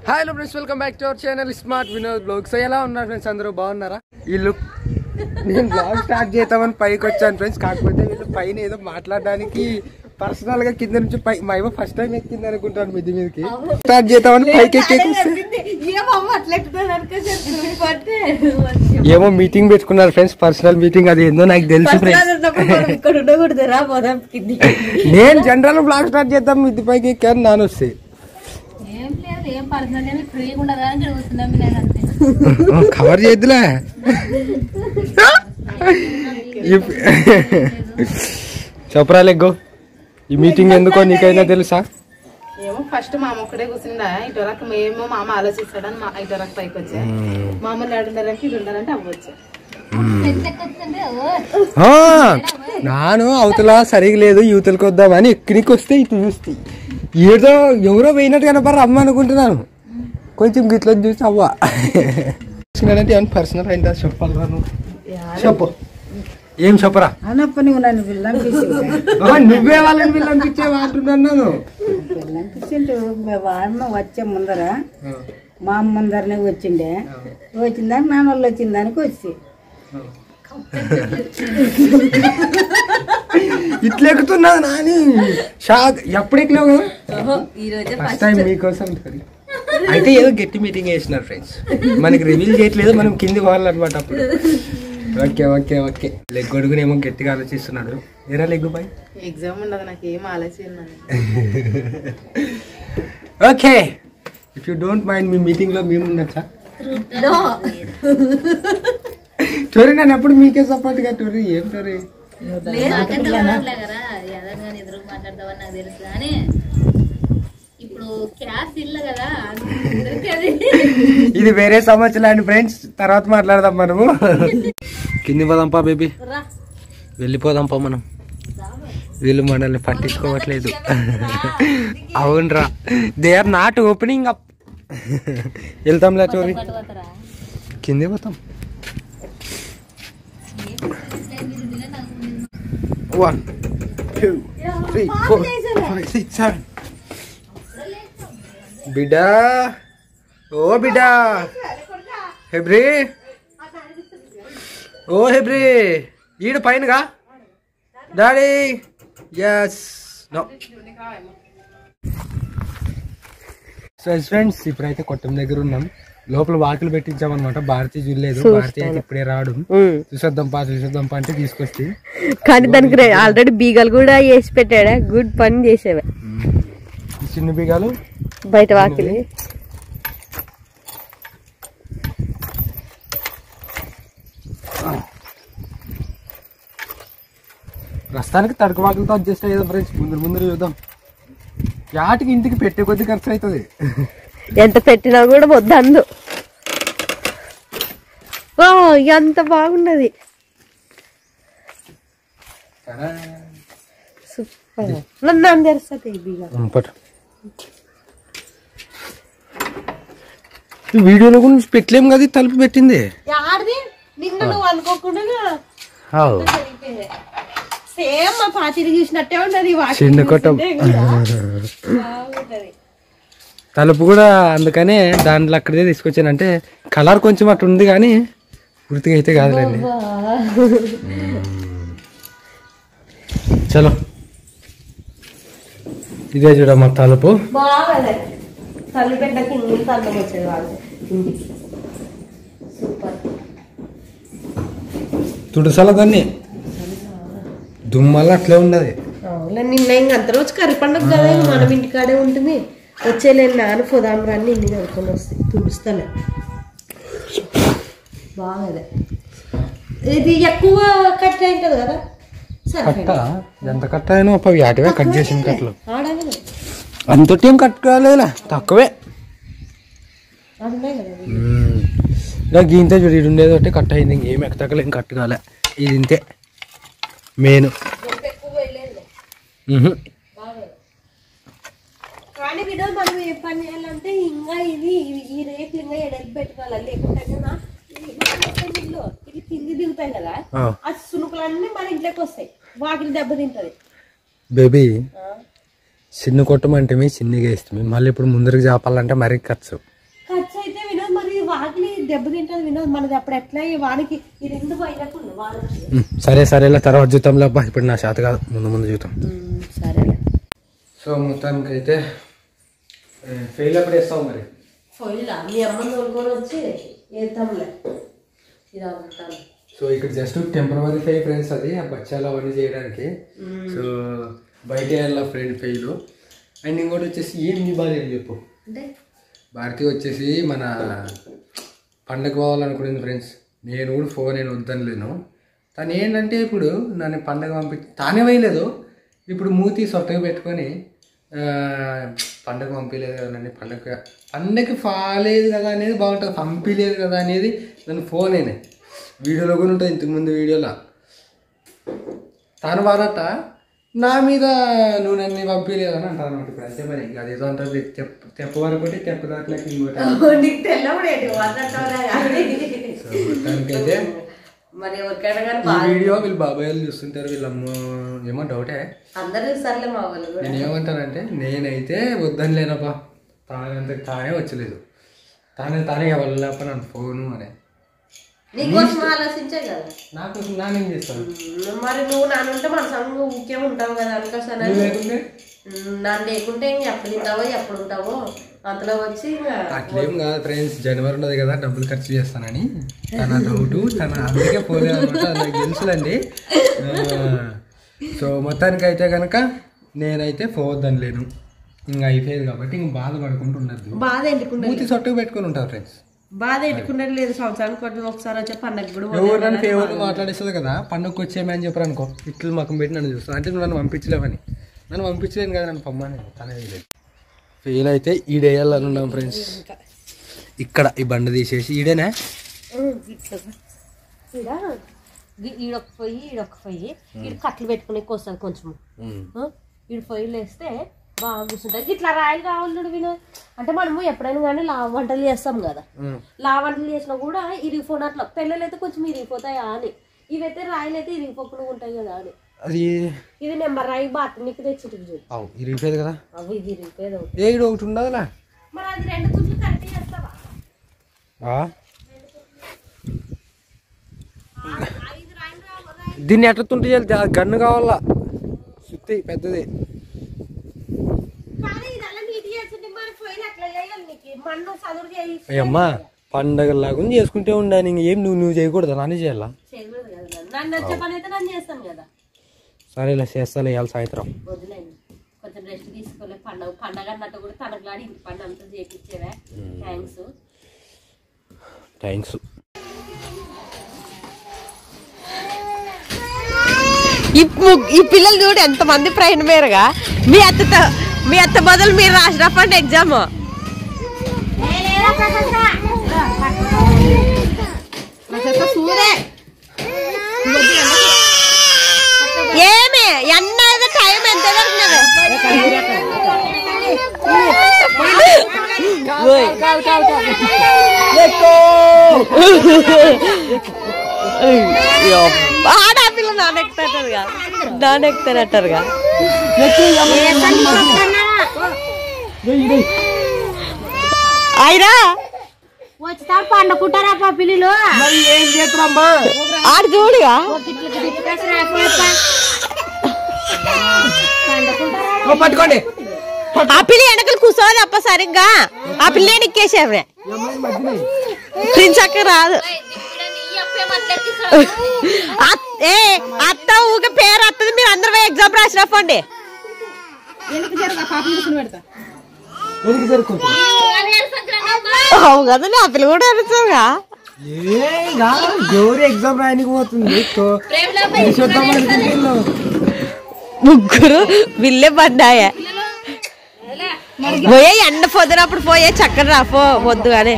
Hi hello friends, welcome back to our channel smart Vinod blog. So ఎలా ఉన్నారు friends, అందరూ బాగున్నారా? వీళ్ళు నేను బ్లాగ్ స్టార్ట్ చేద్దామని పైకి వచ్చాను ఫ్రెండ్స్. కాకపోతే వీళ్ళు పైన ఏదో మాట్లాడడానికి పర్సనల్ గా కింద నుంచి పై మైవ ఫస్ట్ టైం ఎక్కింది అనుకుంటాను. మిద్ది మీదకి స్టార్ట్ చేద్దామని పైకి ఏమో మీటింగ్ పెట్టుకున్నారు ఫ్రెండ్స్, పర్సనల్ మీటింగ్. అది ఏందో నాకు తెలుసు ఫ్రెండ్స్. నేను జనరల్ బ్లాగ్ స్టార్ట్ చేద్దాం మిద్ది పైకి ఎక్కాను, నాన్న వస్తే కవర్ చేద్దులే. చెప్పరా లెగ్గో, ఈ మీటింగ్ ఎందుకో నీకైనా తెలుసా? ఏమో ఫస్ట్ మామ ఒక్కడే కూర్చుండా, ఇటువరకు మేము మామ ఆలోచిస్తాడని ఇటువరకు పైకి వచ్చా. మామూలు ఆడుండాలంటే ఇటు ఉండాలంటే అవ్వచ్చు. నాను అవతల సరిగా లేదు, యువతలకు వద్దామని ఎక్కడికి వస్తే ఇటు చూస్తే ఏదో ఎవరో పోయినట్టు కనపడరు అమ్మ అనుకుంటున్నాను. కొంచెం గిట్ల చూసి అవ్వ అంటే ఏమన్నా పర్సనల్ అయిందా చెప్పాలరా? చెప్పు, ఏం చెప్పరా? నువ్వే వాళ్ళని పిల్లంపించే అంటున్నాను. వచ్చే ముందర మా అమ్మ ముందరనే వచ్చిండే, వచ్చిందానికి నాన్న వాళ్ళు వచ్చిందానికి వచ్చి ఇట్లా ఎక్కుతున్నా నాని షాక్. ఎప్పుడు ఎక్కలేవు ఫస్ట్ టైం మీకోసం. అయితే ఏదో గట్టి మీటింగ్ చేసినారు ఫ్రెండ్స్, మనకి రివీల్ చేయట్లేదు, మనం కింది పోవాలన్నమాట. అప్పుడు ఓకే ఓకే ఓకే. లెగ్ కొడుకుని ఏమో గట్టిగా ఆలోచిస్తున్నాడు. ఏరా లెగ్గు బాయ్, ఎగ్జామ్ ఉండదు నాకు, ఏం ఆలోచన. Okay, if you don't mind మీ మీటింగ్ లో మేము ఉండొచ్చా? టోరీ నన్ను ఎప్పుడు మీకే సపోర్ట్ గా. టోరీ ఏం టోరీ ఇది వేరే సమస్యలు అండి ఫ్రెండ్స్, తర్వాత మాట్లాడదాం మనము. కింది పోదాంపా బేబీ, వెళ్ళిపోదాంపా మనం. వీళ్ళు మనల్ని పట్టించుకోవట్లేదు. అవునరా, they are not opening up. వెళ్తాంలే టోరీ, కింది పోతాం. 1 2 3 4 5 6 7. బిడ్డా, ఓ బిడ్డా, హెబ్రీ, ఓ హెబ్రీ, ఈడు పైనగా daddy. Yes no. So friends, ఇప్పుడైతే కొట్టం దగ్గర ఉన్నాం. లోపల వాకిలు పెట్టించామన్నమాట. భారతీ చూడలేదు, భారతీ అయితే ఇప్పుడే రావడం. చూసొద్దాంపా అంటే తీసుకొచ్చి, కానీ దానికి ఆల్రెడీ బీగాలు కూడా వేసి పెట్టాడా. గుడ్ పని చేసేవా. చిన్న బీగాలు బయట వాకిలి. ప్రస్తుతానికి తడుకు వాకిలతో అడ్జస్ట్ అయ్యేది ఫ్రెండ్స్. ముందు చూద్దాం. యాటికి ఇంటికి పెట్టే కొద్ది ఖర్చు అవుతుంది. ఎంత పెట్టినా కూడా వద్దందు. ఎంత బాగున్నది, సూపర్. నన్ను తెరుస్తుంది వీడియోలో గురించి పెట్టలేము కదా, తలుపు పెట్టింది. నిన్న నువ్వు అనుకోకుండా సేమ్ మా పాతిరి చూసినట్టే ఉన్నది. చిన్న కొట్టం తలుపు కూడా, అందుకనే దాంట్లో అక్కడే తీసుకొచ్చాను. అంటే కలర్ కొంచెం అట్లా ఉంది కానీ పూర్తిగా అయితే కాదులేండి. చలో, ఇదే చూడమ్మా తలుపు. తుడుసాల దాన్ని దుమ్మల అట్లే ఉన్నది. నిన్న ఇంక అంత రోజు కర్రీ పండుగ కదా, మనం ఇంటికాడే ఉంటుంది. వచ్చేలే నాన్న పోదాం రాని ఇన్ని కనుక్కొని వస్తాయి, తుడుస్తాలే. బాగా ఇది ఎక్కువ కట్ అయింటది కదా. కట్ట ఎంత కట్ట అయినా యాటివే కట్ చేసిన కట్టలు అంతటి ఏం కట్ కాలేదులే, తక్కువే. నాకు ఇంతే చూడు, ఇది ఉండేది ఒకటి కట్ అయింది, ఇంకేం ఎక్కతక్కలే, ఏం కట్ కాలే. ఇది ఇంతే మెయిన్. కానీ వినో మనం ఏ పని చేయాలంటే ఇంకా ఇది ఈ రేట్లు ఇంకా ఎడలు పెట్టుకోవాలి. లేకుంటే ఇది కింది దిగుతాయి కదా, ఆ సునుకులన్నీ మన ఇంట్లోకి వస్తాయి, వాకిలి దెబ్బ తింటది. బేబీ చిన్న కొట్టమంటే చిన్నగా వేస్తాం, మళ్ళీ ఇప్పుడు ముందరికి చేపాలంటే మరీ ఖర్చు. దెబ్బ తింటది వినోద్. మనది అప్పుడు ఎట్లా వానికి ఈ రెండు పోయినట్టు వానికి. సరేలే తర్వాత చూద్దాంలే అబ్బా, ఇప్పుడు నా చేత కాదు, ముందు చూద్దాం. సరే. సో మొత్తానికి అయితే ఫెయిల్ అప్పుడు వేస్తావు మరి. పోయిలా మీ అమ్మ తోలుకొని వచ్చి వేద్దాంలే ఇది అంటాను. సో ఇక్కడ జస్ట్ టెంపరరీ ఫెయిల్ ఫ్రెండ్స్, అది ఆ బచ్చాలు అవన్నీ చేయడానికి. సో బయట వెళ్ళా ఫ్రెండ్ ఫెయిల్. అండ్ ఇంకోటి వచ్చేసి ఏం నీ బాధ ఏం చెప్పు. అంటే భారతి వచ్చేసి మన పండగ పోవాలనుకునేది ఫ్రెండ్స్. నేను కూడా ఫోన్ నేను వద్దనలేను. తను ఏంటంటే ఇప్పుడు నన్ను పండగ తానే వేయలేదు. ఇప్పుడు మూతి సొట్టగా పెట్టుకొని పండగ పంపించలేదు కదా నన్ను, పండగకి ఫాలేదు కదా అనేది బాగుంటుంది, పంపించలేదు కదా అనేది నన్ను ఫోన్ అయినా వీడియోలో కూడా ఉంటుంది. ఇంతకుముందు వీడియోలో తను వాడట నా మీద నువ్వు నన్ను పంపించలేదు అని అంటాను అనమాట. ఇప్పుడు అంతే మరి, అదేదో అంటుంది తెప్పవరకొట్టి తెప్పదాట్లకి ఇంకోటి. మొత్తానికైతే మరి ఎవరికైనా వీడియో వీళ్ళు బాబాయ్ వాళ్ళు చూస్తుంటారు, వీళ్ళమ్మ ఏమో డౌటే. అందరూ చూస్తారులే మా వాళ్ళు. నేను ఏమంటానంటే నేనైతే వద్దని లేనప్పా, తానే వచ్చలేదు, తానే ఎవరినప్ప నన్ను ఫోను అనే నీకోసం ఆలోచించే కదా. నాకు నానేం చేస్తాను మరి నువ్వు నానుంటే మన సంగ ఊకే ఉంటావు కదా అనుకోసారి. నాన్న లేకుంటే ఎప్పుడు తింటావో ఎప్పుడు ఉంటావో అంతలో వచ్చి అట్లేం కాదు ఫ్రెండ్స్. జనవరి ఉన్నది కదా, డబ్బులు ఖర్చు చేస్తానని తన డౌటు, తన అందుకే పోలేదు అనమాట, నాకు తెలుసులండి. సో మొత్తానికి అయితే కనుక నేనైతే పోవద్దని లేను, ఇంకా అయిపోయేది కాబట్టి ఇంక బాధపడుకుంటున్నది. బాధ ఎంటుకుంటే మూతి సొట్టుకు పెట్టుకుని ఉంటారు ఫ్రెండ్స్. బాధ ఎట్టుకునేది లేదు, సంవత్సరానికి ఒకసారి వచ్చే పండగ కూడా ఎవరు నన్ను ఫేవర్గా మాట్లాడేస్తుంది కదా, పండుగకి వచ్చేమని చెప్పారు అనుకో, ఇట్లు మకం పెట్టి నన్ను చూస్తాను. అంటే నువ్వు నన్ను పంపించలేవని, నన్ను పంపించలేను కదా, నన్ను పమ్మని తనే లేదు. ఫెయిల్ అయితే ఈడేయాలని ఉన్నాం ఫ్రెండ్స్. ఇక్కడ ఈ బండ తీసేసి ఈడేనా ఈడొక పొయ్యి ఈడొక పొయ్యి ఈడు కట్లు పెట్టుకునే వస్తుంది కొంచెం. ఈడు పొయ్యిలు వేస్తే బాగా కూర్చుంటుంది. ఇట్లా రాయలు కావాలి వినోద్. అంటే మనము ఎప్పుడైనా కానీ వంటలు చేస్తాం కదా, వంటలు చేసినా కూడా ఇరిగిపోయినట్లు. పెళ్ళలు అయితే కొంచెం ఇరిగిపోతాయా అని, ఇవైతే రాయలు అయితే ఇరిగిపోకుండా ఉంటాయి కదా అని. అది ఇది నెంబర్ రాయి బాత్రూమ్కి తెచ్చి ఇరిగిపోయేది కదా, అవి ఇది ఇరిగిపోయేది. ఏడు ఒకటి ఉండదులా, మరి అది రెండు తుట్లు కరెక్ట్ చేస్తావా? దీన్ని ఎట్లా తుంటే గన్ను కావాలా, సుత్తి పెద్దది. అయ్యమ్మా పండగలాగా చేసుకుంటే ఉండాలి, ఇంకేం నువ్వు చేయకూడదు, నాని చేయాలా? సరేలే చేస్తాలే ఇవాళ సాయంత్రం. కొంచెం రెస్ట్ తీసుకోలే, పండగ అన్నట్టు కూడా తనకులాడి ఇంటి పండు అంతా చేపించేవే. థ్యాంక్స్. ఈ పిల్లలు చూడు ఎంత మంది ప్రయాణం మేరగా. మీ అత్త బదులు మీరు రాసినప్పండి ఎగ్జామ్. ఏమి ఎన్నది టైం ఎంత ఆడపిల్ల నానెక్తారంటారుగా. అయినా వచ్చా పండుకుంటారా పిల్లలు, ఏం చేస్తారమ్మా ఆడు చూడుగా. పట్టుకోండి, ఆ పిల్ల వెనకలు కూర్చోవాలి అప్ప సరిగ్గా. ఆ పిల్ల ఎక్కేసావే ప్రిన్స్ అక్క రాదు. అత్త ఊక పేరు వస్తుంది, మీరు అందరూ ఎగ్జామ్ రాసినప్పండి. అవు కదా ఆ పిల్ల కూడా అడుగుతుందిగా. గౌరీ ఎగ్జామ్ రాయనికి పోతుంది, ముగ్గురు విల్లే పడ్డాయా. పోయే ఎండ పొద్దునప్పుడు పోయే చక్కర రాపో వద్దు కానీ.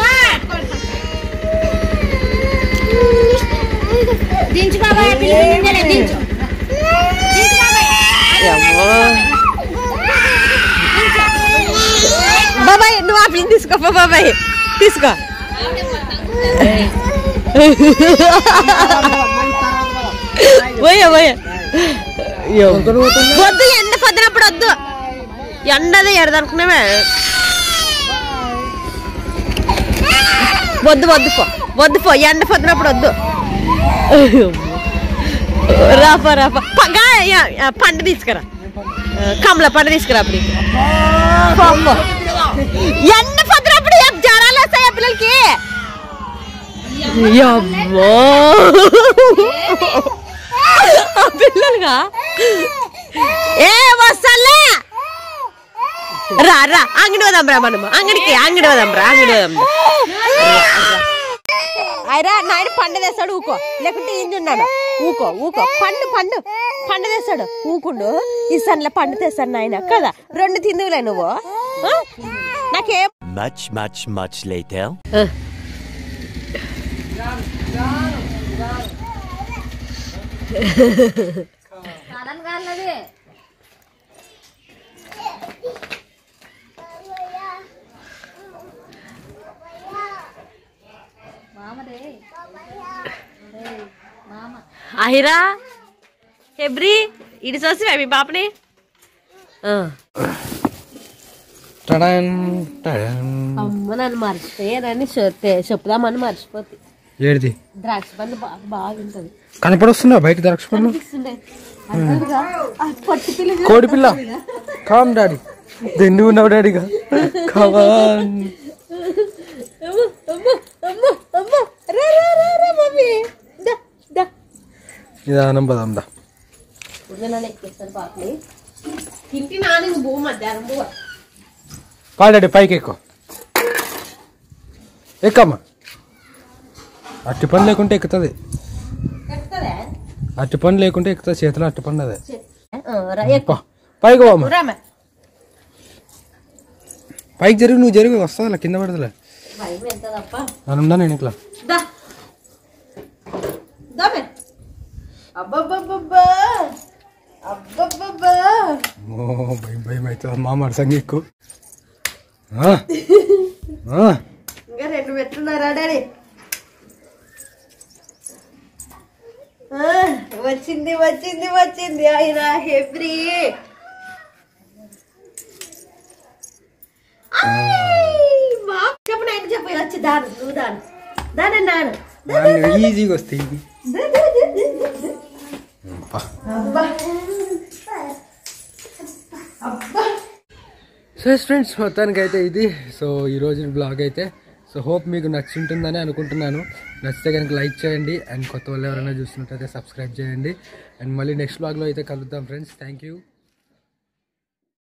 బాబాయ్ నువ్వు ఆ పిల్లని తీసుకో, బాబాయ్ తీసుకో. పోయా పోయా వద్దు, ఎండ పొద్దునప్పుడు వద్దు, ఎండది ఎడదనుకున్నామే. వద్దు వద్దు పో వద్దు పో ఎండ పొద్దునప్పుడు వద్దు రాపా రాపా పండు తీసుకురా కమల పండు తీసుకురా అప్పుడు ఎండ పొద్దునప్పుడు జ్వరాలు వస్తాయి పిల్లలకి పిల్లలుగా ఏ వస్తాలే రా రా అంగడి పోదాంరా మనము అంగడి పోదాంరా అయిరా నాయన పండు తెస్తాడు ఊకో లేకుంటే ఏంచున్నాడు ఊకో పండు తెస్తాడు ఊకుండు ఇస్తానులే పండు తెస్తాడు నాయన కదా 2 తిందువులే నువ్వు నాకేం much later ఆహిరా ఎబ్రి ఇటు చూసి మీ పాపని అమ్మ నన్ను మర్చిపోయానని చెప్దామని మర్చిపోతుంది ఏడిది ద్రాక్ష పండు బాగుంటది కనపడొస్తున్నా బయట ద్రాక్ష పండు కోడి పిల్ల కామ్ డాడీ దెండి ఉన్నావు డాడీగా కావాన్ నిదానం పదాందా పాడాడి పైకి ఎక్కమ్మా అట్టి పని లేకుంటే ఎక్కుతుంది అట్టి పని లేకుంటే ఎక్కుతుంది చేతిలో అట్టి పని అదే పైకి పోమ్మా పైకి జరిగి నువ్వు జరిగి వస్తుందిలే కింద పడదులే అనుందా నేను ఇట్లా భయం భయం అవుతుంది మా మరసంగి ఎక్కువ ఇంకా 2 మెట్లున్నారా డాడీ వచ్చింది అయినా హెబ్రీ చెప్పు నైట్ చెప్పు వచ్చి దాను నువ్వు దాని నాను ఈజీగా వస్తాయి సో ఫ్రెండ్స్ మొత్తానికి అయితే ఇది సో ఈరోజు బ్లాగ్ అయితే సో హోప్ మీకు నచ్చుంటుందని అనుకుంటున్నాను. నచ్చితే కనుక లైక్ చేయండి అండ్ కొత్త వాళ్ళు ఎవరైనా చూస్తున్నట్టయితే సబ్స్క్రైబ్ చేయండి అండ్ మళ్ళీ నెక్స్ట్ బ్లాగ్లో అయితే కలుద్దాం ఫ్రెండ్స్. Thank you.